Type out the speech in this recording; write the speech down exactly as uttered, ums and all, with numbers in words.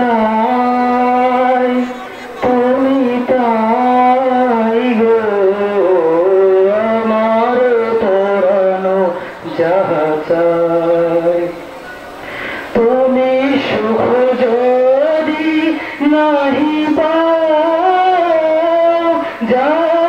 তাই তুমি তাই গো আমার পরানো যাহা চাই তুমি সুখ যদি নাহি পাও যা